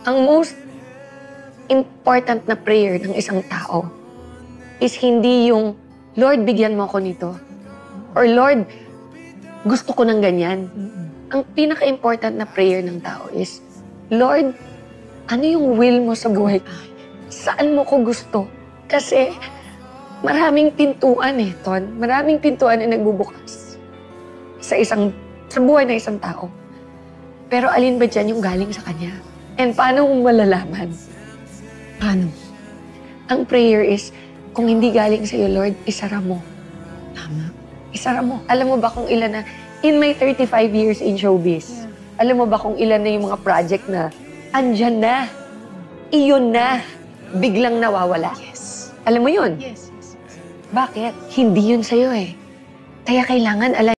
Ang most important na prayer ng isang tao is hindi yung, Lord, bigyan mo ako nito. Or Lord, gusto ko ng ganyan. Ang pinaka-important na prayer ng tao is, Lord, ano yung will mo sa buhay ko? Saan mo ko gusto? Kasi maraming pintuan Ton. Maraming pintuan na nagbubukas sa buhay ng isang tao. Pero alin ba dyan yung galing sa Kanya? And paano mo malalaman? Paano? Ang prayer is, kung hindi galing sa'yo, Lord, isara mo. Tama. Isara mo. Alam mo ba kung ilan na, in my 35 years in showbiz, alam mo ba kung ilan na yung mga project na, andyan na, iyon na, biglang nawawala? Yes. Alam mo yun? Yes. Bakit? Hindi yun sa'yo Kaya kailangan